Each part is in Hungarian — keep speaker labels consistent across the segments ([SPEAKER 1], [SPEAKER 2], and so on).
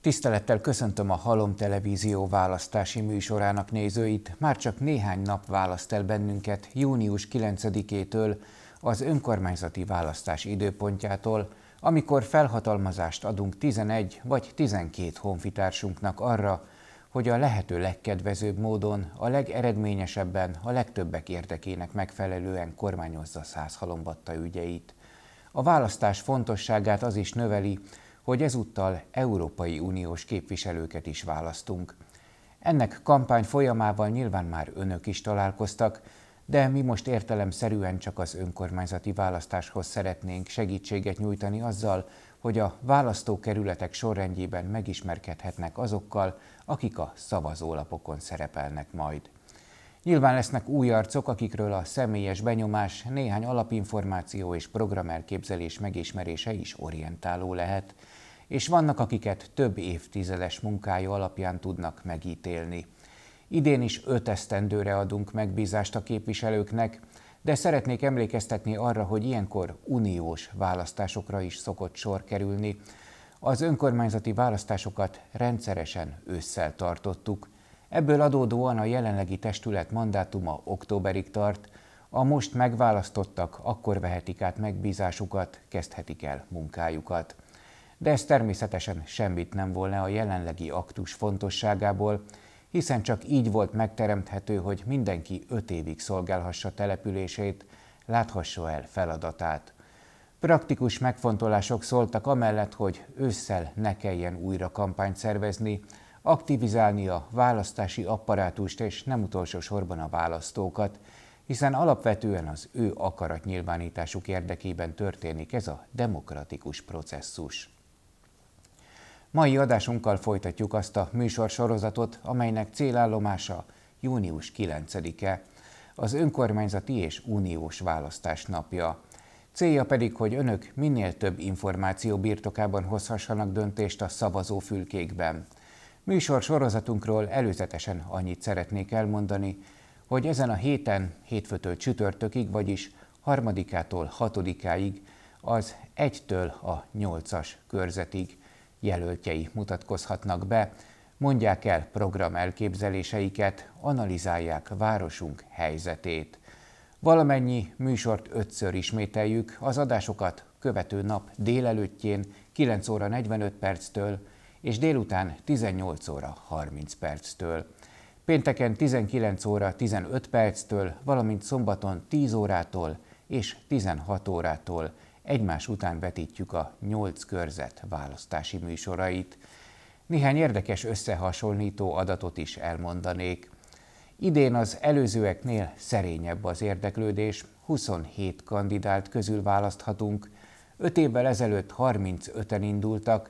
[SPEAKER 1] Tisztelettel köszöntöm a Halom Televízió választási műsorának nézőit. Már csak néhány nap választ el bennünket június 9-től, az önkormányzati választás időpontjától, amikor felhatalmazást adunk 11 vagy 12 honfitársunknak arra, hogy a lehető legkedvezőbb módon, a legeredményesebben, a legtöbbek érdekének megfelelően kormányozza Százhalombatta ügyeit. A választás fontosságát az is növeli, hogy ezúttal Európai Uniós képviselőket is választunk. Ennek kampány folyamával nyilván már önök is találkoztak, de mi most értelemszerűen csak az önkormányzati választáshoz szeretnénk segítséget nyújtani azzal, hogy a választókerületek sorrendjében megismerkedhetnek azokkal, akik a szavazólapokon szerepelnek majd. Nyilván lesznek új arcok, akikről a személyes benyomás, néhány alapinformáció és programelképzelés megismerése is orientáló lehet, és vannak, akiket több évtizedes munkája alapján tudnak megítélni. Idén is 5 esztendőre adunk megbízást a képviselőknek, de szeretnék emlékeztetni arra, hogy ilyenkor uniós választásokra is szokott sor kerülni. Az önkormányzati választásokat rendszeresen ősszel tartottuk. Ebből adódóan a jelenlegi testület mandátuma októberig tart, a most megválasztottak akkor vehetik át megbízásukat, kezdhetik el munkájukat. De ez természetesen semmit nem volna a jelenlegi aktus fontosságából, hiszen csak így volt megteremthető, hogy mindenki 5 évig szolgálhassa települését, láthassa el feladatát. Praktikus megfontolások szóltak amellett, hogy ősszel ne kelljen újra kampányt szervezni, aktivizálni a választási apparátust és nem utolsó sorban a választókat, hiszen alapvetően az ő akaratnyilvánításuk érdekében történik ez a demokratikus processzus. Mai adásunkkal folytatjuk azt a műsorsorozatot, amelynek célállomása június 9-e, az önkormányzati és uniós választás napja. Célja pedig, hogy önök minél több információ birtokában hozhassanak döntést a szavazófülkékben. Műsorsorozatunkról előzetesen annyit szeretnék elmondani, hogy ezen a héten, hétfőtől csütörtökig, vagyis 3-ától 6-áig az 1-től a 8-as körzetig jelöltjei mutatkozhatnak be, mondják el program elképzeléseiket, analizálják városunk helyzetét. Valamennyi műsort 5-ször ismételjük, az adásokat követő nap délelőttjén 9 óra 45 perctől és délután 18 óra 30 perctől. Pénteken 19 óra 15 perctől, valamint szombaton 10 órától és 16 órától egymás után vetítjük a 8 körzet választási műsorait. Néhány érdekes összehasonlító adatot is elmondanék. Idén az előzőeknél szerényebb az érdeklődés, 27 kandidált közül választhatunk, 5 évvel ezelőtt 35-en indultak,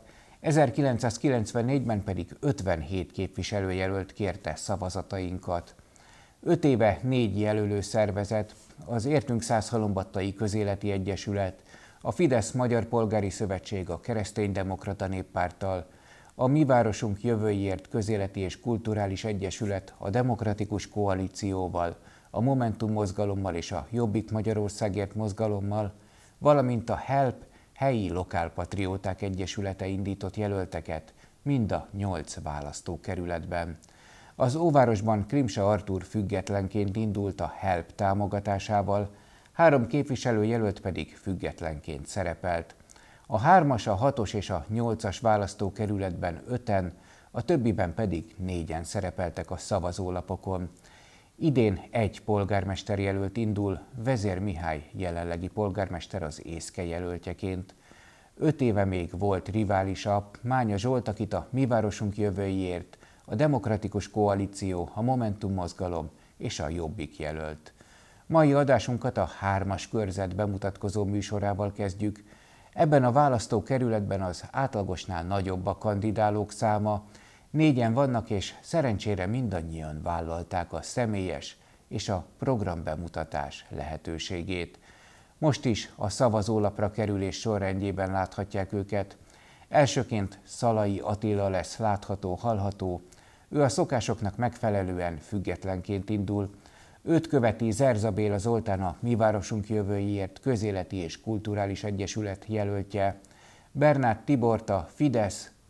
[SPEAKER 1] 1994-ben pedig 57 képviselőjelölt kérte szavazatainkat. 5 éve 4 jelölő szervezet, az Értünk Százhalombattai Közéleti Egyesület, a Fidesz Magyar Polgári Szövetség a Kereszténydemokrata Néppárttal, a Mi Városunk Jövőjéért Közéleti és Kulturális Egyesület a Demokratikus Koalícióval, a Momentum mozgalommal és a Jobbik Magyarországért mozgalommal, valamint a HELP helyi lokálpatrióták egyesülete indított jelölteket mind a 8 választókerületben. Az Óvárosban Krimse Artúr függetlenként indult a HELP támogatásával, 3 képviselőjelölt pedig függetlenként szerepelt. A 3-as, a 6-os és a 8-as választókerületben 5-en, a többiben pedig 4-en szerepeltek a szavazólapokon. Idén 1 polgármesterjelölt indul, Vezér Mihály jelenlegi polgármester az Észke jelöltjeként. 5 éve még volt riválisa, Mánya Zsolt, akit a Mi Városunk Jövőjéért, a Demokratikus Koalíció, a Momentum mozgalom és a Jobbik jelölt. Mai adásunkat a 3-as körzet bemutatkozó műsorával kezdjük. Ebben a választókerületben az átlagosnál nagyobb a kandidálók száma, 4-en vannak, és szerencsére mindannyian vállalták a személyes és a programbemutatás lehetőségét. Most is a szavazólapra kerülés sorrendjében láthatják őket. Elsőként Szalai Attila lesz látható, hallható. Ő a szokásoknak megfelelően függetlenként indul. Őt követi Zerza Béla Zoltán, a Mi Városunk Jövőjéért Közéleti és Kulturális Egyesület jelöltje. Bernát Tibort, a Fidesz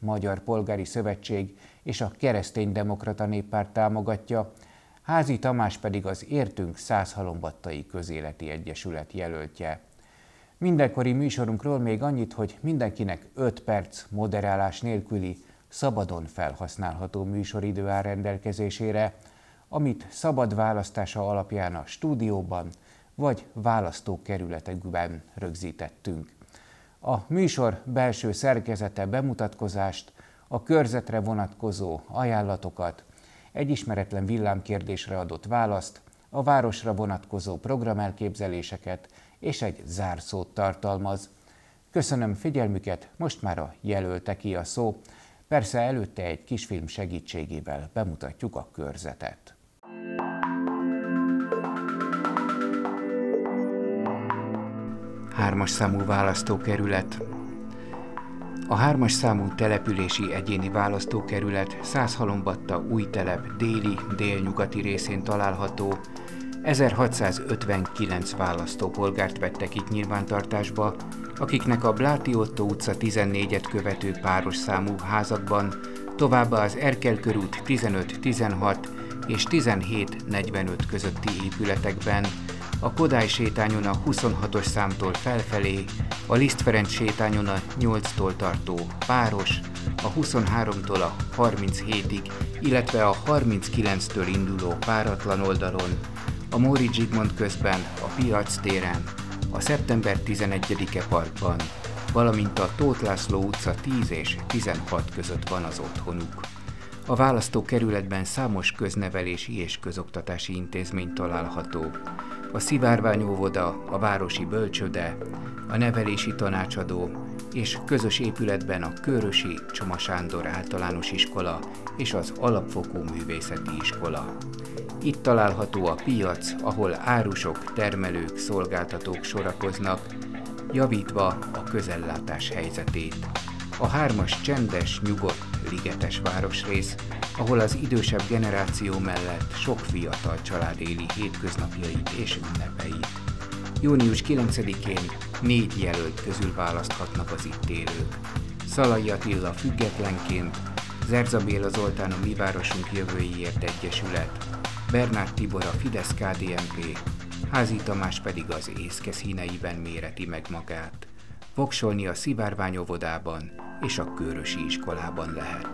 [SPEAKER 1] Magyar Polgári Szövetség és a Kereszténydemokrata Néppárt támogatja, Házi Tamás pedig az Értünk Százhalombattai Közéleti Egyesület jelöltje. Mindenkori műsorunkról még annyit, hogy mindenkinek 5 perc moderálás nélküli, szabadon felhasználható műsoridő áll rendelkezésére, amit szabad választása alapján a stúdióban vagy választókerületekben rögzítettünk. A műsor belső szerkezete bemutatkozást, a körzetre vonatkozó ajánlatokat, egy ismeretlen villámkérdésre adott választ, a városra vonatkozó programelképzeléseket és egy zárszót tartalmaz. Köszönöm figyelmüket, most már a jelölteké a szó. Persze előtte egy kisfilm segítségével bemutatjuk a körzetet. Hármas számú választókerület. A 3-as számú települési egyéni választókerület Százhalombatta Újtelep déli, délnyugati részén található. 1659 választópolgárt vettek itt nyilvántartásba, akiknek a Bláti Ottó utca 14-et követő páros számú házakban, továbbá az Erkel körút 15, 16 és 17, 45 közötti épületekben, a Kodály sétányon a 26-os számtól felfelé, a Liszt Ferenc sétányon a 8-tól tartó páros, a 23-tól a 37-ig, illetve a 39-től induló páratlan oldalon, a Móricz Zsigmond közben, a Piac téren, a Szeptember 11-e parkban, valamint a Tóth László utca 10 és 16 között van az otthonuk. A választókerületben számos köznevelési és közoktatási intézmény található. A Szivárvány óvoda, a Városi Bölcsőde, a Nevelési Tanácsadó és közös épületben a Kőrösi Csoma Sándor általános iskola és az Alapfokú Művészeti Iskola. Itt található a piac, ahol árusok, termelők, szolgáltatók sorakoznak, javítva a közellátás helyzetét. A 3-as csendes, nyugodt, ligetes városrész, ahol az idősebb generáció mellett sok fiatal család éli hétköznapjait és ünnepeit. Június 9-én 4 jelölt közül választhatnak az itt élők. Szalai Attila függetlenként, Zerza Béla Zoltán a Mi Városunk Jövőjéért Egyesület, Bernát Tibor a Fidesz-KDNP, Házi Tamás pedig az Észke színeiben méreti meg magát. Voksolni a Szivárvány óvodában és a Kőrösi iskolában lehet.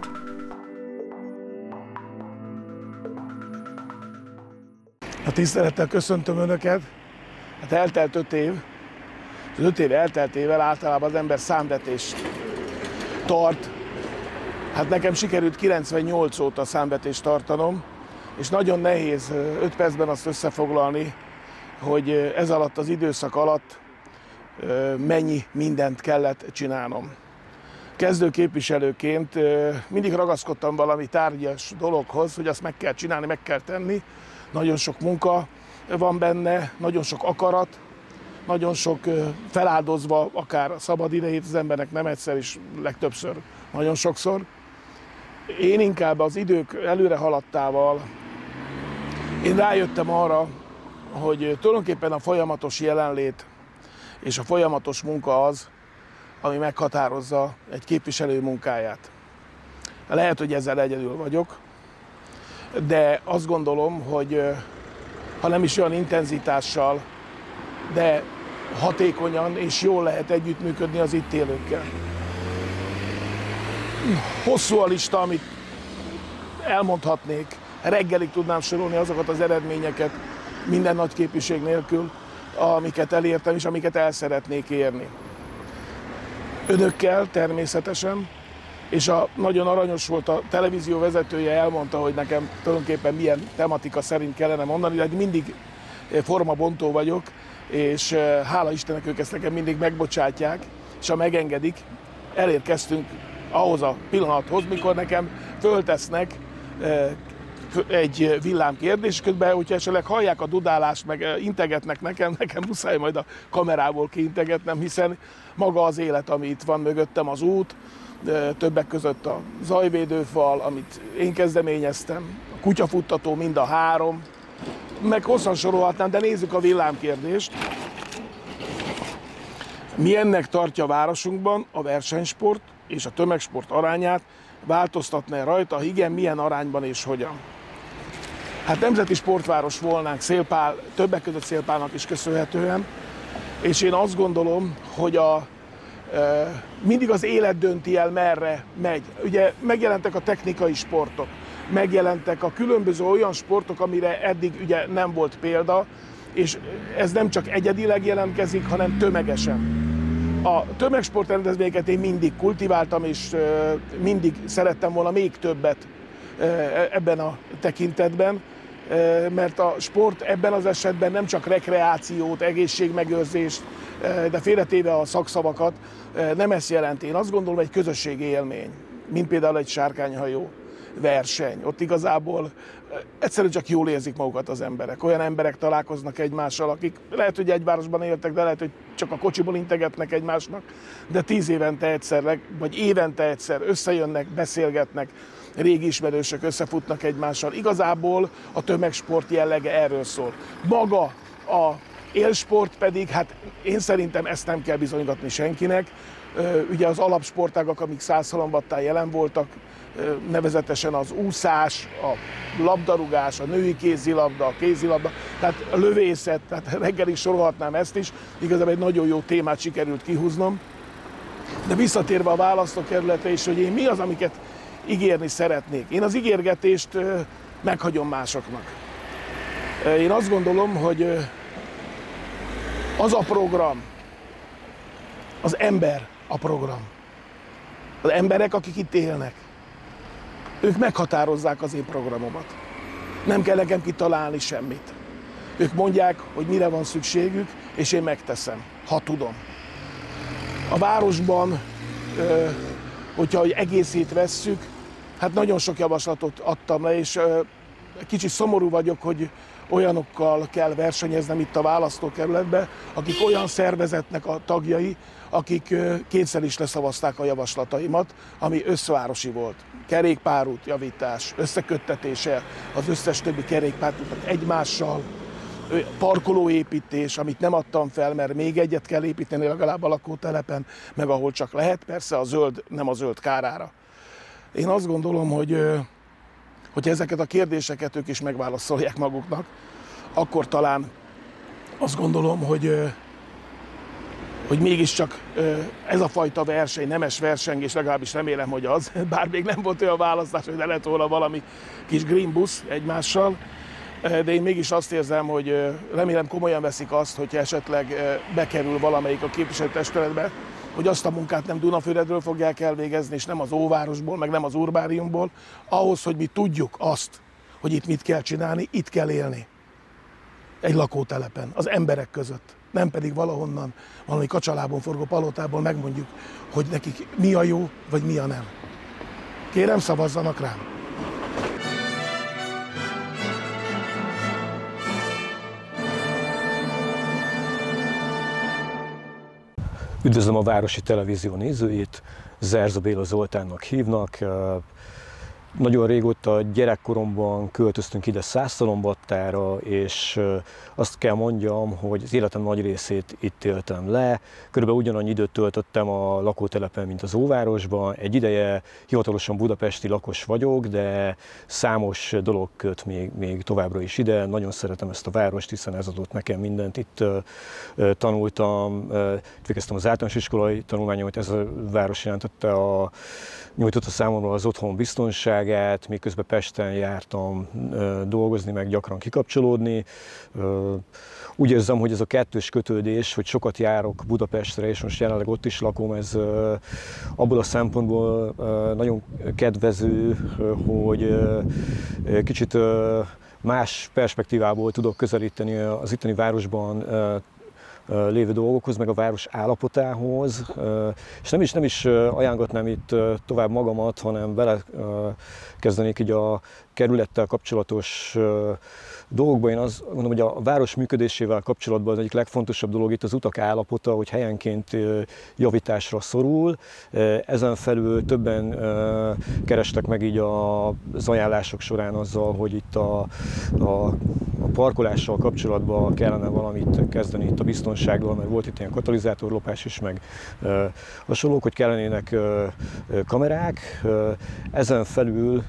[SPEAKER 2] A tisztelettel köszöntöm Önöket. Hát eltelt 5 év. Az 5 év elteltével általában az ember számvetést tart. Hát nekem sikerült 98 óta számvetést tartanom, és nagyon nehéz 5 percben azt összefoglalni, hogy ez alatt az időszak alatt mennyi mindent kellett csinálnom. Kezdő képviselőként mindig ragaszkodtam valami tárgyas dologhoz, hogy azt meg kell csinálni, meg kell tenni. Nagyon sok munka van benne, nagyon sok akarat, nagyon sok feláldozva akár a szabad idejét az embernek nem egyszer és legtöbbször, nagyon sokszor. Én inkább az idők előre haladtával én rájöttem arra, hogy tulajdonképpen a folyamatos jelenlét és a folyamatos munka az, ami meghatározza egy képviselő munkáját. Lehet, hogy ezzel egyedül vagyok, de azt gondolom, hogy ha nem is olyan intenzitással, de hatékonyan és jól lehet együttműködni az itt élőkkel. Hosszú a lista, amit elmondhatnék, reggelig tudnám sorolni azokat az eredményeket minden nagy képviség nélkül, amiket elértem és amiket el szeretnék érni. Önökkel természetesen, és nagyon aranyos volt a televízió vezetője, elmondta, hogy nekem tulajdonképpen milyen tematika szerint kellene mondani, de mindig formabontó vagyok, és hála Istennek ők ezt nekem mindig megbocsátják, és ha megengedik, elérkeztünk ahhoz a pillanathoz, mikor nekem föltesznek egy villámkérdés, közben, hogyha esetleg hallják a dudálást, meg integetnek nekem muszáj majd a kamerából kiintegetnem, hiszen maga az élet, ami itt van mögöttem, az út, többek között a zajvédőfal, amit én kezdeményeztem, a kutyafuttató, mind a 3, meg hosszan sorolhatnám, de nézzük a villámkérdést. Mi ennek tartja a városunkban a versenysport, és a tömegsport arányát, változtatná rajta, ha igen, milyen arányban és hogyan. Hát nemzeti sportváros volnánk Szélpál, többek között Szélpálnak is köszönhetően, és én azt gondolom, hogy mindig az élet dönti el, merre megy. Ugye megjelentek a technikai sportok, megjelentek a különböző olyan sportok, amire eddig ugye nem volt példa, és ez nem csak egyedileg jelentkezik, hanem tömegesen. A tömegsport rendezvényeket én mindig kultiváltam, és mindig szerettem volna még többet ebben a tekintetben, mert a sport ebben az esetben nem csak rekreációt, egészségmegőrzést, de félretéve a szakszavakat, nem ezt jelenti. Én azt gondolom, egy közösségi élmény, mint például egy sárkányhajó verseny. Ott igazából egyszerűen csak jól érzik magukat az emberek. Olyan emberek találkoznak egymással, akik lehet, hogy egy városban éltek, de lehet, hogy csak a kocsiból integetnek egymásnak, de 10 évente egyszer, vagy évente egyszer összejönnek, beszélgetnek, régi ismerősök összefutnak egymással. Igazából a tömegsport jellege erről szól. Maga a élsport pedig, hát én szerintem ezt nem kell bizonygatni senkinek. Ugye az alapsportágak, amik Szászhalombattán jelen voltak, nevezetesen az úszás, a labdarúgás, a női kézilabda, a kézilabda, tehát a lövészet, tehát reggelig sorolhatnám ezt is. Igazából egy nagyon jó témát sikerült kihúznom. De visszatérve a választókerületre is, hogy én mi az, amiket ígérni szeretnék. Én az ígérgetést meghagyom másoknak. Én azt gondolom, hogy az a program, az ember a program. Az emberek, akik itt élnek, ők meghatározzák az én programomat. Nem kell nekem kitalálni semmit. Ők mondják, hogy mire van szükségük, és én megteszem, ha tudom. A városban, hogyha egészét vesszük, hát nagyon sok javaslatot adtam le, és kicsit szomorú vagyok, hogy olyanokkal kell versenyeznem itt a választókerületben, akik olyan szervezetnek a tagjai, akik kétszer is leszavazták a javaslataimat, ami összvárosi volt. Kerékpárút javítás, összeköttetése az összes többi kerékpárútnak egymással, parkolóépítés, amit nem adtam fel, mert még egyet kell építeni legalább a lakótelepen, meg ahol csak lehet, persze a zöld nem a zöld kárára. Én azt gondolom, hogy ezeket a kérdéseket ők is megválaszolják maguknak, akkor talán azt gondolom, hogy mégiscsak ez a fajta verseny, nemes versengés, legalábbis remélem, hogy az, bár még nem volt olyan választás, hogy ne lett volna valami kis green bus egymással, de én mégis azt érzem, hogy remélem komolyan veszik azt, hogyha esetleg bekerül valamelyik a képviselőtestületbe, hogy azt a munkát nem Dunafüredről fogják elvégezni, és nem az óvárosból, meg nem az urbáriumból, ahhoz, hogy mi tudjuk azt, hogy itt mit kell csinálni, itt kell élni. Egy lakótelepen, az emberek között. Nem pedig valahonnan, valami kacsalábon forgó palotából megmondjuk, hogy nekik mi a jó, vagy mi a nem. Kérem, szavazzanak rám!
[SPEAKER 3] Üdvözlöm a Városi Televízió nézőit, Zerzó Béla Zoltánnak hívnak. Nagyon régóta gyerekkoromban költöztünk ide Szászhalombattára, és azt kell mondjam, hogy az életem nagy részét itt éltem le. Körülbelül ugyanannyi időt töltöttem a lakótelepen, mint az óvárosban. Egy ideje hivatalosan budapesti lakos vagyok, de számos dolog köt még továbbra is ide. Nagyon szeretem ezt a várost, hiszen ez adott nekem mindent. Itt tanultam, itt végeztem az általános iskolai tanulmányomat, ez a város jelentette nyújtotta számomra az otthon biztonságát, miközben Pesten jártam dolgozni, meg gyakran kikapcsolódni. Úgy érzem, hogy ez a kettős kötődés, hogy sokat járok Budapestre, és most jelenleg ott is lakom, ez abból a szempontból nagyon kedvező, hogy kicsit más perspektívából tudok közelíteni az itteni városban lévő dolgokhoz, meg a város állapotához, és nem is ajánlgatnám itt tovább magamat, hanem bele kezdenék így a kerülettel kapcsolatos dolgokban én azt mondom, hogy a város működésével kapcsolatban az egyik legfontosabb dolog itt az utak állapota, hogy helyenként javításra szorul. Ezen felül többen kerestek meg így az ajánlások során azzal, hogy itt a parkolással kapcsolatban kellene valamit kezdeni itt a biztonsággal, mert volt itt ilyen katalizátorlopás is, meg hasonlók, hogy kellenének kamerák. Ezen felül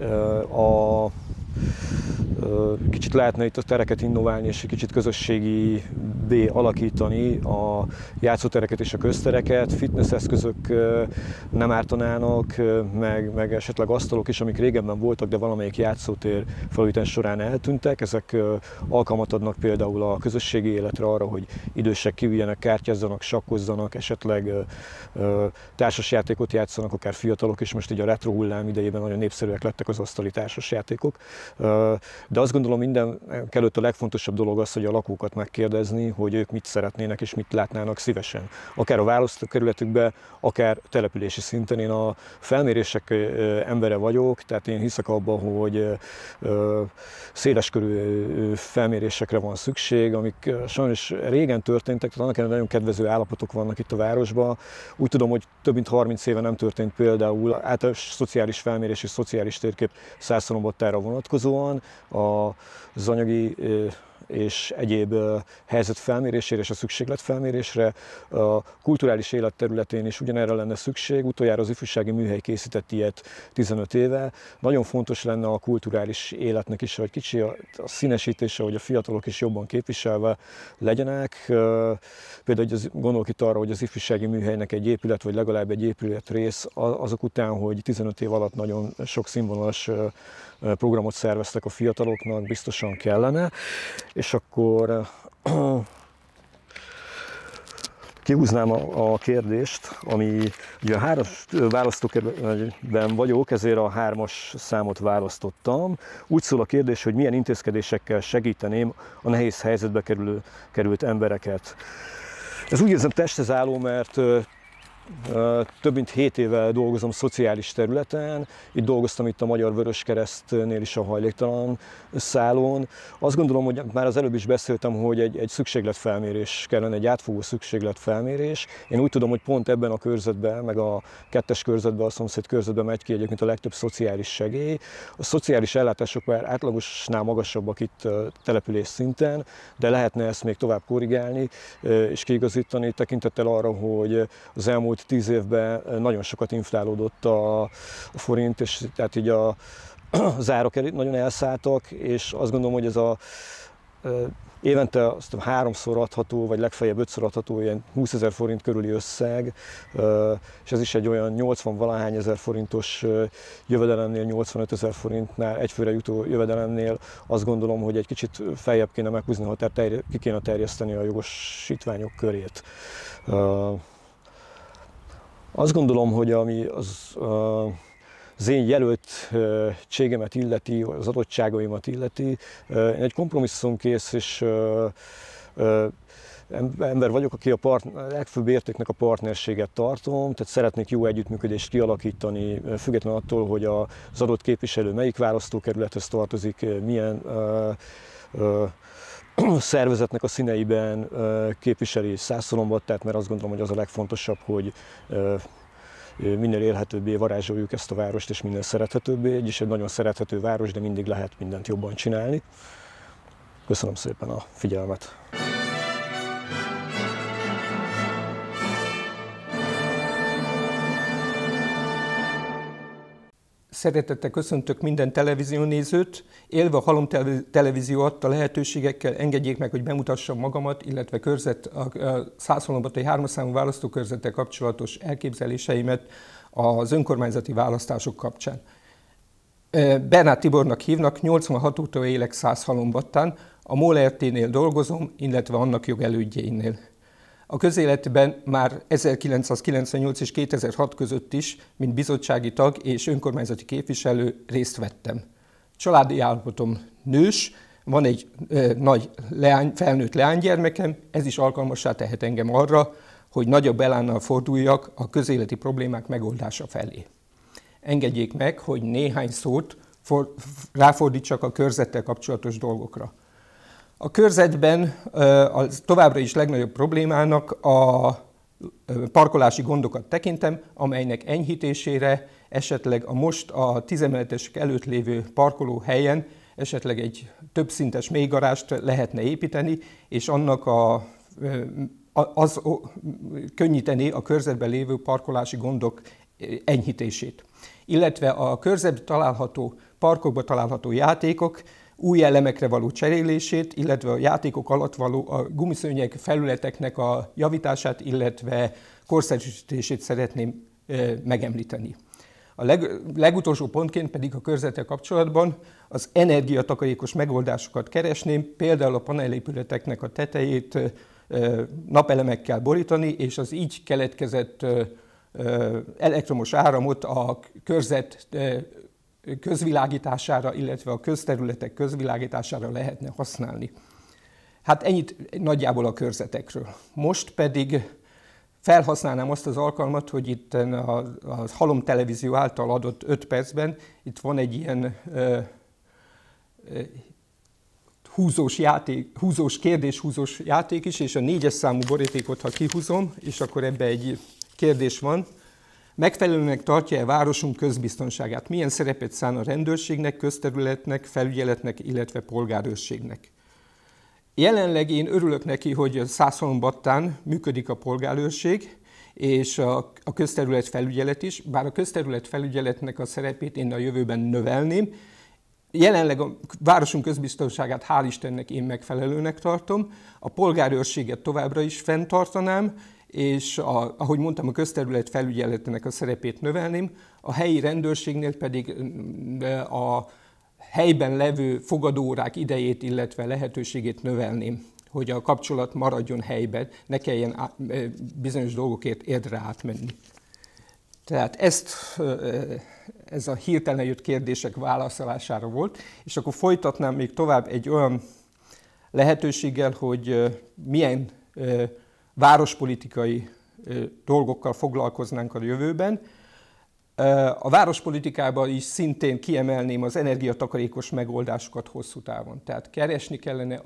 [SPEAKER 3] kicsit lehetne itt a tereket innoválni, és egy kicsit közösségibbé alakítani a játszótereket és a köztereket. Fitness eszközök nem ártanának, meg esetleg asztalok is, amik régebben voltak, de valamelyik játszótér felújítás során eltűntek. Ezek alkalmat adnak például a közösségi életre arra, hogy idősek kiüljenek, kártyázzanak, sakkozzanak, esetleg társasjátékot játszanak, akár fiatalok is. Most így a retro hullám idejében nagyon népszerűek lettek az asztali társasjátékok. De azt gondolom, mindenkelőtt a legfontosabb dolog az, hogy a lakókat megkérdezni, hogy ők mit szeretnének és mit látnának szívesen. Akár a választókerületükben, akár települési szinten. Én a felmérések embere vagyok, tehát én hiszek abban, hogy széleskörű felmérésekre van szükség, amik sajnos régen történtek, tehát annak ellenére nagyon kedvező állapotok vannak itt a városban. Úgy tudom, hogy több mint 30 éve nem történt például általános szociális felmérés és szociális térkép Szászalombattára vonatkozóan, az anyagi és egyéb helyzet felmérésére és a szükséglet felmérésre. A kulturális élet területén is ugyanerre lenne szükség. Utoljára az ifjúsági műhely készített ilyet 15 éve. Nagyon fontos lenne a kulturális életnek is, hogy kicsi a színesítése, hogy a fiatalok is jobban képviselve legyenek. Például gondolok itt arra, hogy az ifjúsági műhelynek egy épület, vagy legalább egy épületrész azok után, hogy 15 év alatt nagyon sok színvonalas programot szerveztek a fiataloknak, biztosan kellene. És akkor kihúznám a kérdést, ami ugye a 3-as választókerületben vagyok, ezért a 3-as számot választottam. Úgy szól a kérdés, hogy milyen intézkedésekkel segíteném a nehéz helyzetbe került embereket. Ez úgy érzem testhez álló, mert több mint 7 éve dolgozom szociális területen, itt dolgoztam itt a Magyar Vöröskeresztnél is a hajléktalan szálon. Azt gondolom, hogy már az előbb is beszéltem, hogy egy szükségletfelmérés kellene, egy átfogó szükségletfelmérés. Én úgy tudom, hogy pont ebben a körzetben, meg a 2-es körzetben, a szomszéd körzetben megy ki egyébként a legtöbb szociális segély. A szociális ellátások már átlagosnál magasabbak itt település szinten, de lehetne ezt még tovább korrigálni és kiigazítani tekintettel arra, hogy az elmúlt 10 évben nagyon sokat inflálódott a forint, és tehát így az árak nagyon elszálltak, és azt gondolom, hogy ez évente azt 3-szor adható, vagy legfeljebb 5-ször adható ilyen 20 000 forint körüli összeg, és ez is egy olyan 80-valahány ezer forintos jövedelemnél, 85 000 forintnál, egyfőre jutó jövedelemnél azt gondolom, hogy egy kicsit feljebb kéne meghúzni a határt, ki kéne terjeszteni a jogosítványok körét. Azt gondolom, hogy ami az én jelöltségemet illeti, az adottságaimat illeti, én egy kompromisszumkész és ember vagyok, aki a legfőbb értéknek a partnerséget tartom, tehát szeretnék jó együttműködést kialakítani, függetlenül attól, hogy az adott képviselő melyik választókerülethez tartozik, milyen szervezetnek a színeiben képviseli Szászalombattát, mert azt gondolom, hogy az a legfontosabb, hogy minél élhetőbbé varázsoljuk ezt a várost, és minél szerethetőbbé. Egy nagyon szerethető város, de mindig lehet mindent jobban csinálni. Köszönöm szépen a figyelmet!
[SPEAKER 4] Szeretettel köszöntök minden televíziónézőt. Élve a Halom televízió adta lehetőségekkel, engedjék meg, hogy bemutassam magamat, illetve a Szászalombattai 3-as számú választókörzettel kapcsolatos elképzeléseimet az önkormányzati választások kapcsán. Bernát Tibornak hívnak, 86 óta élek Szászhalombattán, a MOL RT-nél dolgozom, illetve annak jogelődjeinél. A közéletben már 1998 és 2006 között is, mint bizottsági tag és önkormányzati képviselő részt vettem. Családi állapotom nős, van egy nagy felnőtt leánygyermekem, ez is alkalmassá tehet engem arra, hogy nagyobb elánnal forduljak a közéleti problémák megoldása felé. Engedjék meg, hogy néhány szót ráfordítsak a körzettel kapcsolatos dolgokra. A körzetben továbbra is legnagyobb problémának a parkolási gondokat tekintem, amelynek enyhítésére esetleg a 10 emeletesek előtt lévő parkolóhelyen esetleg egy többszintes mélygarást lehetne építeni, és annak az könnyíteni a körzetben lévő parkolási gondok enyhítését. Illetve a körzetben található, parkokban található játékok új elemekre való cserélését, illetve a játékok alatt való a gumiszőnyeg felületeknek a javítását, illetve korszerűsítését szeretném megemlíteni. A legutolsó pontként pedig a körzettel kapcsolatban az energiatakarékos megoldásokat keresném, például a panelépületeknek a tetejét napelemekkel borítani, és az így keletkezett elektromos áramot a körzet közvilágítására, illetve a közterületek közvilágítására lehetne használni. Hát ennyit nagyjából a körzetekről. Most pedig felhasználnám azt az alkalmat, hogy itt a Halom Televízió által adott 5 percben itt van egy ilyen húzós játék is, és a 4-es számú borítékot, ha kihúzom, és akkor ebbe egy kérdés van. Megfelelőnek tartja-e városunk közbiztonságát? Milyen szerepet szán a rendőrségnek, közterületnek, felügyeletnek, illetve polgárőrségnek? Jelenleg én örülök neki, hogy Szászhalombattán működik a polgárőrség és a közterület felügyelet is, bár a közterület felügyeletnek a szerepét én a jövőben növelném. Jelenleg a városunk közbiztonságát hál' Istennek én megfelelőnek tartom, a polgárőrséget továbbra is fenntartanám, és ahogy mondtam, a közterület felügyeletének a szerepét növelném, a helyi rendőrségnél pedig a helyben levő fogadóórák idejét, illetve lehetőségét növelném, hogy a kapcsolat maradjon helyben, ne kelljen bizonyos dolgokért érdre átmenni. Tehát ez a hirtelen jött kérdések válaszolására volt, és akkor folytatnám még tovább egy olyan lehetőséggel, hogy milyen várospolitikai dolgokkal foglalkoznánk a jövőben. A várospolitikában is szintén kiemelném az energiatakarékos megoldásokat hosszú távon. Tehát keresni kellene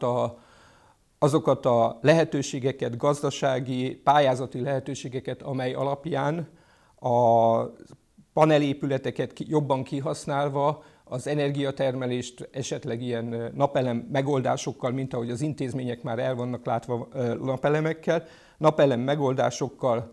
[SPEAKER 4] azokat a lehetőségeket, gazdasági, pályázati lehetőségeket, amely alapján a panelépületeket jobban kihasználva az energiatermelést esetleg ilyen napelem megoldásokkal, mint ahogy az intézmények már el vannak látva napelemekkel, napelem megoldásokkal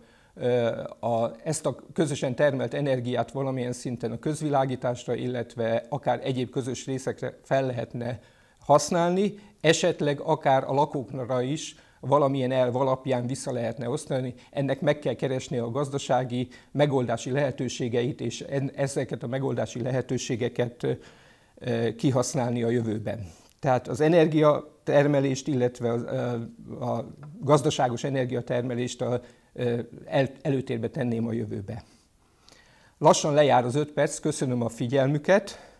[SPEAKER 4] ezt a közösen termelt energiát valamilyen szinten a közvilágításra, illetve akár egyéb közös részekre fel lehetne használni, esetleg akár a lakókra is valamilyen elv alapján vissza lehetne osztani. Ennek meg kell keresni a gazdasági megoldási lehetőségeit, és ezeket a megoldási lehetőségeket kihasználni a jövőben. Tehát az energiatermelést, illetve a gazdaságos energiatermelést előtérbe tenném a jövőbe. Lassan lejár az 5 perc, köszönöm a figyelmüket,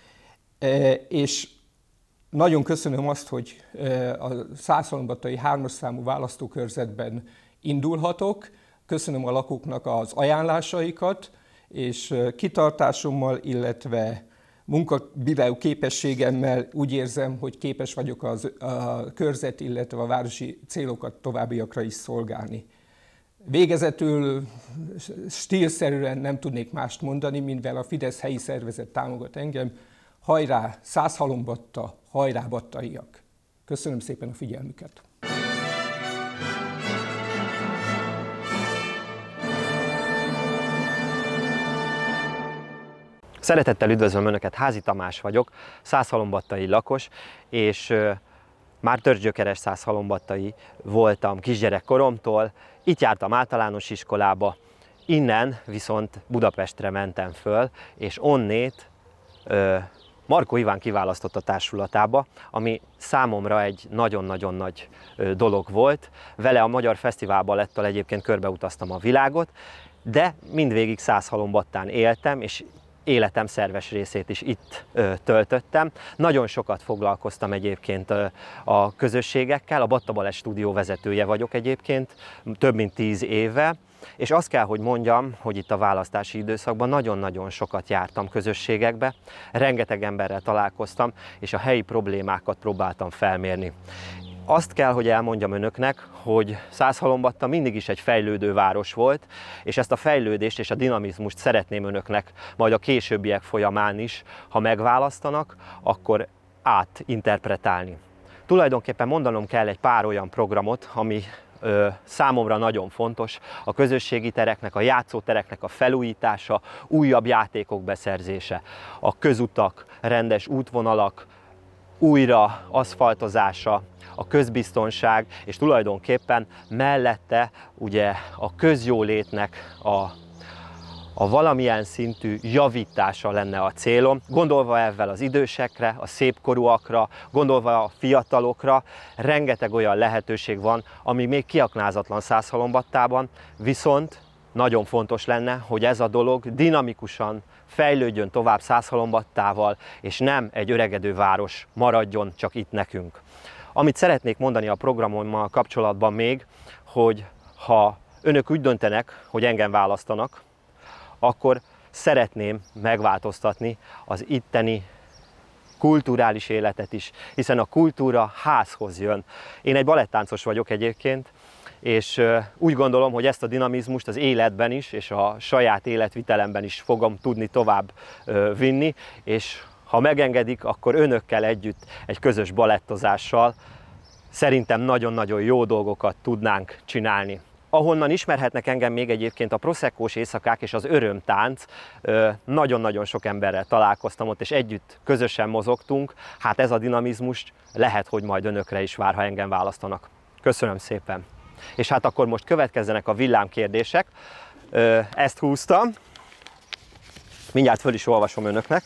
[SPEAKER 4] és nagyon köszönöm azt, hogy a Szászhalombattai 3-as számú választókörzetben indulhatok. Köszönöm a lakóknak az ajánlásaikat, és kitartásommal, illetve munkabíráló képességemmel úgy érzem, hogy képes vagyok a körzet, illetve a városi célokat továbbiakra is szolgálni. Végezetül stílszerűen nem tudnék mást mondani, mivel a Fidesz helyi szervezet támogat engem. Hajrá Szászhalombatta, hajrá battaiak! Köszönöm szépen a figyelmüket!
[SPEAKER 5] Szeretettel üdvözlöm Önöket, Házi Tamás vagyok, szászhalombattai lakos, és már törzsgyökeres szászhalombattai voltam kisgyerekkoromtól. Itt jártam általános iskolába, innen viszont Budapestre mentem föl, és onnét Markó Iván kiválasztott a társulatába, ami számomra egy nagyon-nagyon nagy dolog volt. Vele a Magyar Fesztiválbalettal egyébként körbeutaztam a világot, de mindvégig Szászhalombattán éltem, és életem szerves részét is itt töltöttem. Nagyon sokat foglalkoztam egyébként a közösségekkel, a Batta Balett stúdió vezetője vagyok egyébként, több mint 10 éve. és azt kell, hogy mondjam, hogy itt a választási időszakban nagyon-nagyon sokat jártam közösségekbe, rengeteg emberrel találkoztam, és a helyi problémákat próbáltam felmérni. Azt kell, hogy elmondjam önöknek, hogy Százhalombatta mindig is egy fejlődő város volt, és ezt a fejlődést és a dinamizmust szeretném önöknek majd a későbbiek folyamán is, ha megválasztanak, akkor átinterpretálni. Tulajdonképpen mondanom kell egy pár olyan programot, ami számomra nagyon fontos, a közösségi tereknek, a játszótereknek a felújítása, újabb játékok beszerzése, a közutak, rendes útvonalak, újra aszfaltozása, a közbiztonság, és tulajdonképpen mellette ugye a közjólétnek a valamilyen szintű javítása lenne a célom, gondolva ezzel az idősekre, a szépkorúakra, gondolva a fiatalokra, rengeteg olyan lehetőség van, ami még kiaknázatlan Százhalombattában, viszont nagyon fontos lenne, hogy ez a dolog dinamikusan fejlődjön tovább Százhalombattával, és nem egy öregedő város maradjon csak itt nekünk. Amit szeretnék mondani a programommal kapcsolatban még, hogy ha önök úgy döntenek, hogy engem választanak, akkor szeretném megváltoztatni az itteni kulturális életet is, hiszen a kultúra házhoz jön. Én egy balettáncos vagyok egyébként, és úgy gondolom, hogy ezt a dinamizmust az életben is, és a saját életvitelemben is fogom tudni tovább vinni, és ha megengedik, akkor önökkel együtt egy közös balettozással szerintem nagyon-nagyon jó dolgokat tudnánk csinálni. Ahonnan ismerhetnek engem még egyébként a proszekkós éjszakák és az örömtánc, nagyon-nagyon sok emberrel találkoztam ott, és együtt közösen mozogtunk. Hát ez a dinamizmus lehet, hogy majd önökre is vár, ha engem választanak. Köszönöm szépen! És hát akkor most következzenek a villámkérdések. Ezt húztam, mindjárt föl is olvasom önöknek.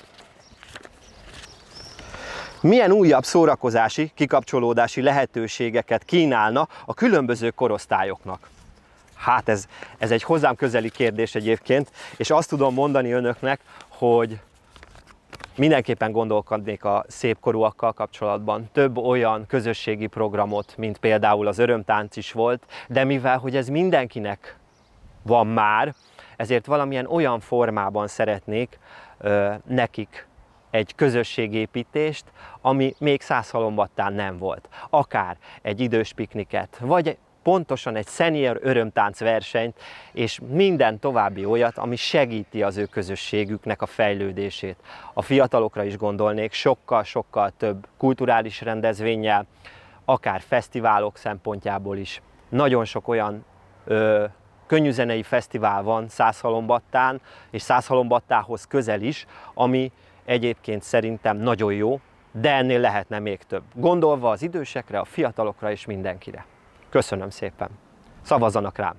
[SPEAKER 5] Milyen újabb szórakozási, kikapcsolódási lehetőségeket kínálna a különböző korosztályoknak? Hát ez egy hozzám közeli kérdés egyébként, és azt tudom mondani önöknek, hogy mindenképpen gondolkodnék a szépkorúakkal kapcsolatban. Több olyan közösségi programot, mint például az örömtánc is volt, de mivel hogy ez mindenkinek van már, ezért valamilyen olyan formában szeretnék nekik egy közösségépítést, ami még Százhalombattán nem volt. Akár egy idős pikniket, vagy pontosan egy senior örömtánc versenyt, és minden további olyat, ami segíti az ő közösségüknek a fejlődését. A fiatalokra is gondolnék, sokkal-sokkal több kulturális rendezvénnyel, akár fesztiválok szempontjából is. Nagyon sok olyan könnyűzenei fesztivál van Százhalombattán, és Százhalombattához közel is, ami egyébként szerintem nagyon jó, de ennél lehetne még több. Gondolva az idősekre, a fiatalokra és mindenkire. Köszönöm szépen. Szavazzanak rám!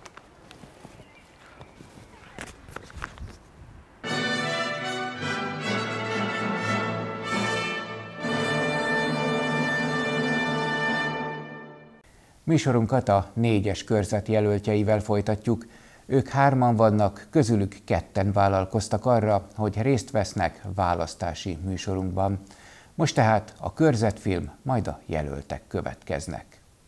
[SPEAKER 1] Műsorunkat a 4-es körzet jelöltjeivel folytatjuk. Ők 3-an vannak, közülük 2-en vállalkoztak arra, hogy részt vesznek választási műsorunkban. Most tehát a körzetfilm, majd a jelöltek következnek.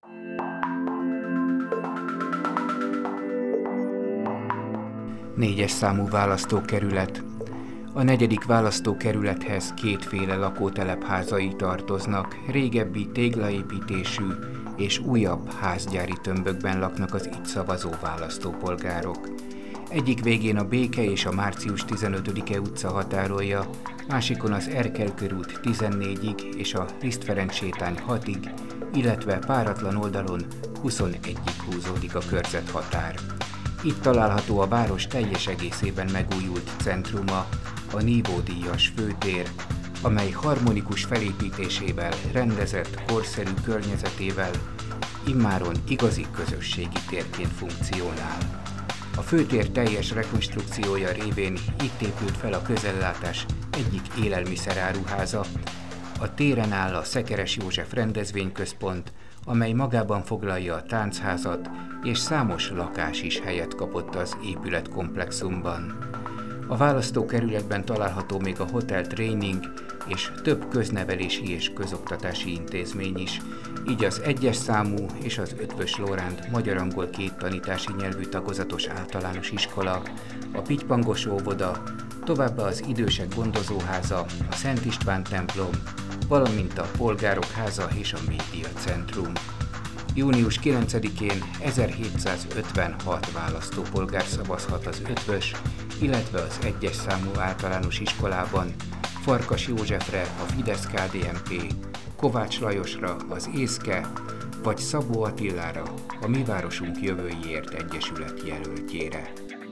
[SPEAKER 1] Négyes számú választókerület. A 4. választókerülethez 2 féle lakótelepházai tartoznak, régebbi téglaépítésű és újabb házgyári tömbökben laknak az itt szavazó választópolgárok. Egyik végén a Béke és a Március 15-e utca határolja, másikon az Erkel körút 14-ig és a Liszt Ferenc sétány 6-ig, illetve páratlan oldalon 21-ig húzódik a körzethatár. Itt található a város teljes egészében megújult centruma, a nívódíjas főtér, amely harmonikus felépítésével, rendezett, korszerű környezetével immáron igazi közösségi térként funkcionál. A főtér teljes rekonstrukciója révén itt épült fel a közellátás egyik élelmiszeráruháza. A téren áll a Szekeres József rendezvényközpont, amely magában foglalja a táncházat, és számos lakás is helyet kapott az épületkomplexumban. A választókerületben található még a Hotel Training, és több köznevelési és közoktatási intézmény is, így az 1-es számú és az Eötvös Loránd magyar-angol két tanítási nyelvű tagozatos általános iskola, a Pitypangos óvoda, továbbá az idősek gondozóháza, a Szent István templom, valamint a Polgárok háza és a Média Centrum. Június 9-én 1756 választópolgár szavazhat az Eötvös, illetve az 1-es számú általános iskolában Farkas Józsefre, a Fidesz-KDNP, Kovács Lajosra, az ÉSZKE, vagy Szabó Attilára, a Mi Városunk Jövőjéért Egyesület jelöltjére.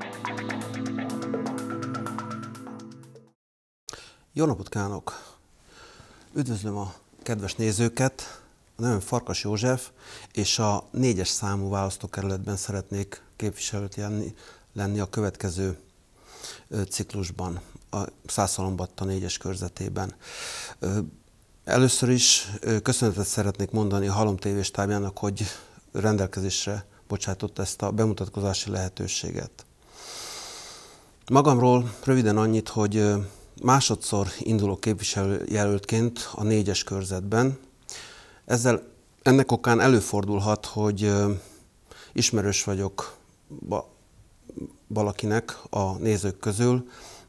[SPEAKER 6] Jó napot kívánok! Üdvözlöm a kedves nézőket! A nevem Farkas József, és a 4-es számú választókerületben szeretnék képviselőt lenni a következő ciklusban, a Szászhalombatta 4-es körzetében. Először is köszönetet szeretnék mondani a Halom TV stábjának, hogy rendelkezésre bocsátott ezt a bemutatkozási lehetőséget. Magamról röviden annyit, hogy másodszor indulok képviselőjelöltként a 4-es körzetben. Ennek okán előfordulhat, hogy ismerős vagyok valakinek a nézők közül,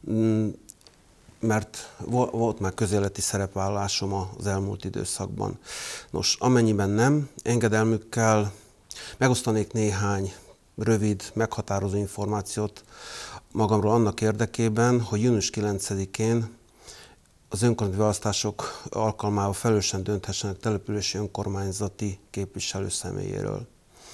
[SPEAKER 6] mert volt már közéleti szerepvállalásom az elmúlt időszakban. Nos, amennyiben nem, engedelmükkel megosztanék néhány rövid, meghatározó információt magamról annak érdekében, hogy június 9-én az önkormányzati választások alkalmával felelősen dönthessenek települési önkormányzati képviselő személyéről.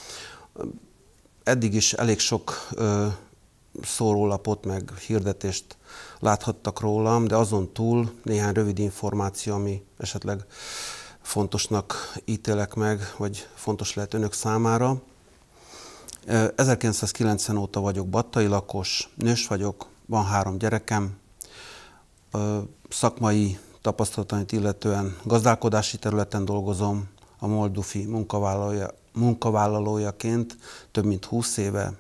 [SPEAKER 6] Eddig is elég sok szórólapot meg hirdetést láthattak rólam, de azon túl néhány rövid információ, ami esetleg fontosnak ítélek meg, vagy fontos lehet önök számára. 1990 óta vagyok battai lakos, nős vagyok, van 3 gyerekem. Szakmai tapasztalatait illetően gazdálkodási területen dolgozom, a Moldufi munkavállalójaként több mint 20 éve.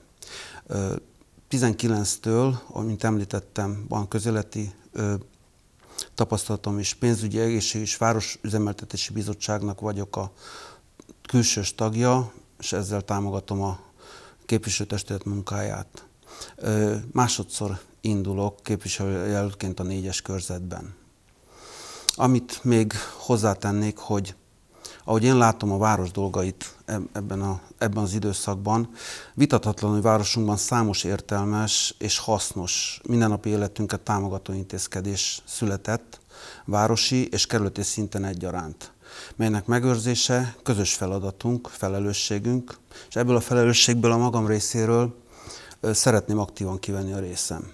[SPEAKER 6] 19-től, amint említettem, van közéleti tapasztalatom is, pénzügyi, egészségügyi és városüzemeltetési bizottságnak vagyok a külsős tagja, és ezzel támogatom a képviselőtestület munkáját. Másodszor indulok képviselőjelöltként a 4-es körzetben. Amit még hozzátennék, hogy ahogy én látom a város dolgait ebben az időszakban, vitathatatlan, hogy városunkban számos értelmes és hasznos, mindennapi életünket támogató intézkedés született városi és kerületi szinten egyaránt, melynek megőrzése közös feladatunk, felelősségünk, és ebből a felelősségből a magam részéről szeretném aktívan kivenni a részem.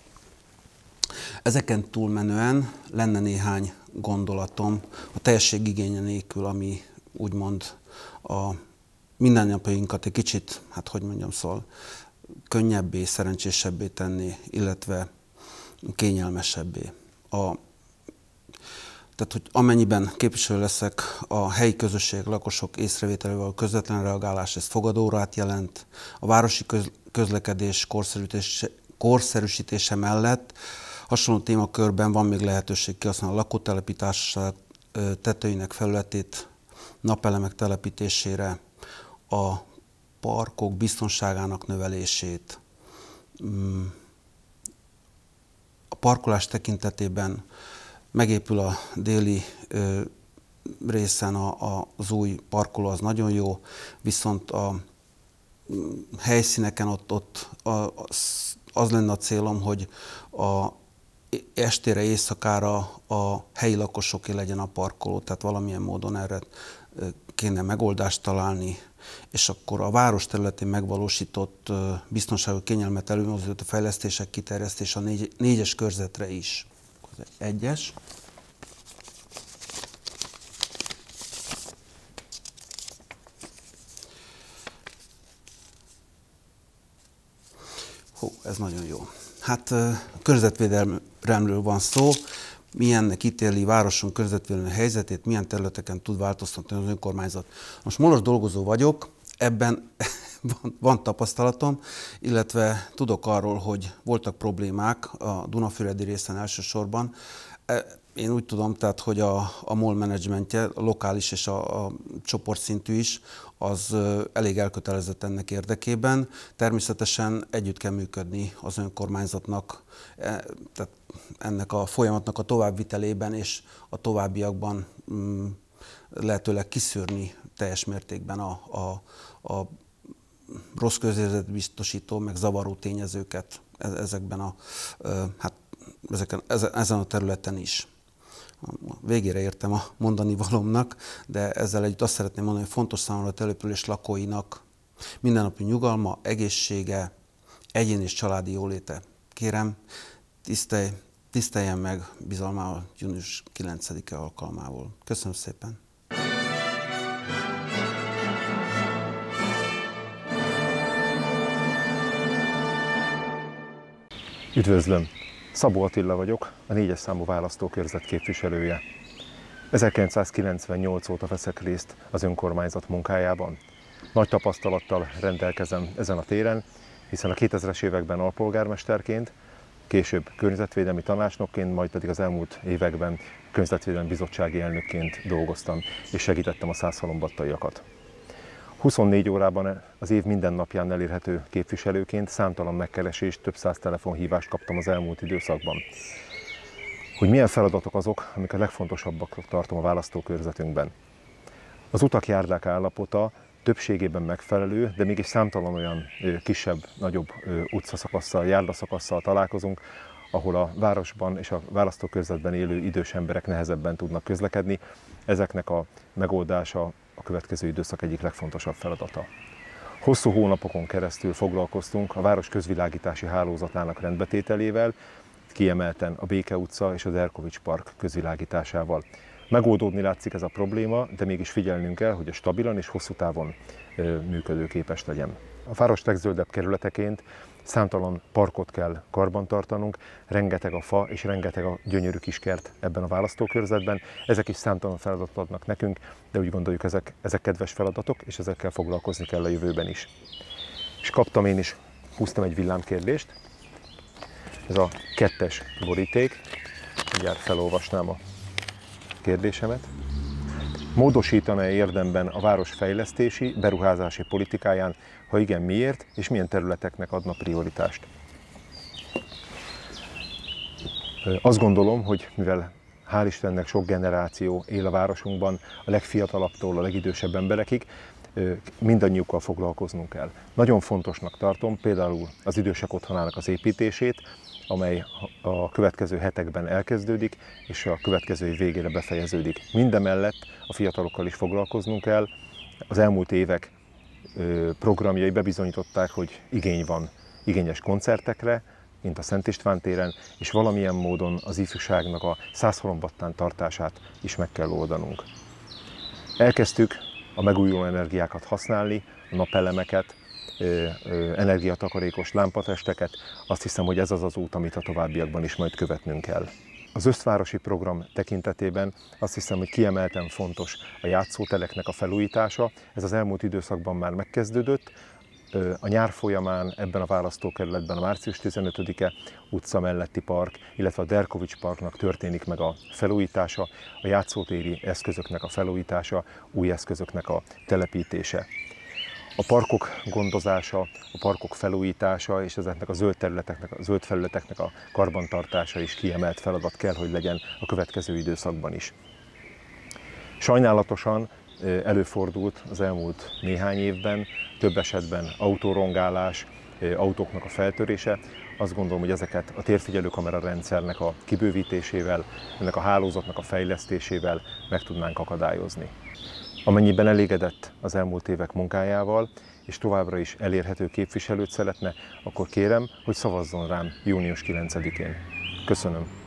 [SPEAKER 6] Ezeken túlmenően lenne néhány gondolatom a teljesség igénye nélkül, ami úgymond a mindennapjainkat egy kicsit, könnyebbé, szerencsésebbé tenni, illetve kényelmesebbé. Tehát, hogy amennyiben képviselő leszek, a helyi közösség, lakosok észrevételével a közvetlen reagálás, ez fogadórát jelent. A városi közlekedés korszerűsítése mellett hasonló témakörben van még lehetőség kihasználni a lakótelepítés tetőinek felületét, napelemek telepítésére, a parkok biztonságának növelését. A parkolás tekintetében megépül a déli részen az új parkoló, az nagyon jó, viszont a helyszíneken ott az lenne a célom, hogy estére, éjszakára a helyi lakosoké legyen a parkoló, tehát valamilyen módon erre kéne megoldást találni, és akkor a város területén megvalósított biztonságos kényelmet előmozdító fejlesztések kiterjesztése a 4-es körzetre is. 1-es. Ez nagyon jó. Hát környezetvédelemről van szó, milyennek ítéli városunk környezetvédelmi helyzetét, milyen területeken tud változtatni az önkormányzat. Most Molos dolgozó vagyok, ebben van tapasztalatom, illetve tudok arról, hogy voltak problémák a Dunafüredi részen elsősorban. Én úgy tudom, tehát, hogy a MOL menedzsmentje, a lokális és a csoportszintű is, az elég elkötelezett ennek érdekében. Természetesen együtt kell működni az önkormányzatnak, tehát ennek a folyamatnak a továbbvitelében és a továbbiakban lehetőleg kiszűrni teljes mértékben a rossz közérzetet biztosító, meg zavaró tényezőket ezen a területen is. Végére értem a mondani valomnak, de ezzel együtt azt szeretném mondani, hogy fontos számomra a település lakóinak mindennapi nyugalma, egészsége, egyén és családi jóléte. Kérem, tiszteljen meg bizalmával június 9-e alkalmából. Köszönöm szépen!
[SPEAKER 7] Üdvözlöm! Szabó Attila vagyok, a 4-es számú választókörzet képviselője. 1998 óta veszek részt az önkormányzat munkájában. Nagy tapasztalattal rendelkezem ezen a téren, hiszen a 2000-es években alpolgármesterként, később környezetvédelmi tanácsnokként, majd pedig az elmúlt években környezetvédelmi bizottsági elnökként dolgoztam, és segítettem a szászhalombattaiakat. 24 órában az év minden napján elérhető képviselőként számtalan megkeresést, több száz telefonhívást kaptam az elmúlt időszakban. Hogy milyen feladatok azok, amik a legfontosabbak tartom a választókörzetünkben. Az utak, járdák állapota többségében megfelelő, de mégis számtalan olyan kisebb, nagyobb utcaszakasszal, járdaszakasszal találkozunk, ahol a városban és a választókörzetben élő idős emberek nehezebben tudnak közlekedni. Ezeknek a megoldása a következő időszak egyik legfontosabb feladata. Hosszú hónapokon keresztül foglalkoztunk a város közvilágítási hálózatának rendbetételével, kiemelten a Béke utca és az Erkovics park közvilágításával. Megoldódni látszik ez a probléma, de mégis figyelnünk kell, hogy a stabilan és hosszú távon működőképes legyen. A város legzöldebb kerületeként számtalan parkot kell karbantartanunk, rengeteg a fa és rengeteg a gyönyörű kiskert ebben a választókörzetben. Ezek is számtalan feladatot adnak nekünk, de úgy gondoljuk, ezek kedves feladatok, és ezekkel foglalkozni kell a jövőben is. És húztam egy villámkérdést. Ez a 2-es boríték. Mindjárt felolvasnám a kérdésemet. Módosítana-e érdemben a város fejlesztési, beruházási politikáján, ha igen, miért, és milyen területeknek adna prioritást? Azt gondolom, hogy mivel hál' Istennek sok generáció él a városunkban, a legfiatalabbtól a legidősebb emberekig, mindannyiukkal foglalkoznunk kell. Nagyon fontosnak tartom például az idősek otthonának az építését, amely a következő hetekben elkezdődik, és a következő év végére befejeződik. Mindemellett a fiatalokkal is foglalkoznunk kell. Az elmúlt évek programjai bebizonyították, hogy igény van igényes koncertekre, mint a Szent István téren, és valamilyen módon az ifjúságnak a Szászhalombattán tartását is meg kell oldanunk. Elkezdtük a megújuló energiákat használni, a napelemeket, energiatakarékos lámpatesteket. Azt hiszem, hogy ez az az út, amit a továbbiakban is majd követnünk kell. Az összvárosi program tekintetében azt hiszem, hogy kiemelten fontos a játszótereknek a felújítása. Ez az elmúlt időszakban már megkezdődött. A nyár folyamán ebben a választókerületben a március 15-e utca melletti park, illetve a Derkovics parknak történik meg a felújítása, a játszótéri eszközöknek a felújítása, új eszközöknek a telepítése. A parkok gondozása, a parkok felújítása és ezeknek a zöld területeknek, a zöld felületeknek a karbantartása is kiemelt feladat kell, hogy legyen a következő időszakban is. Sajnálatosan előfordult az elmúlt néhány évben, több esetben autórongálás, autóknak a feltörése. Azt gondolom, hogy ezeket a térfigyelőkamera rendszernek a kibővítésével, ennek a hálózatnak a fejlesztésével meg tudnánk akadályozni. Amennyiben elégedett az elmúlt évek munkájával, és továbbra is elérhető képviselőt szeretne, akkor kérem, hogy szavazzon rám június 9-én. Köszönöm.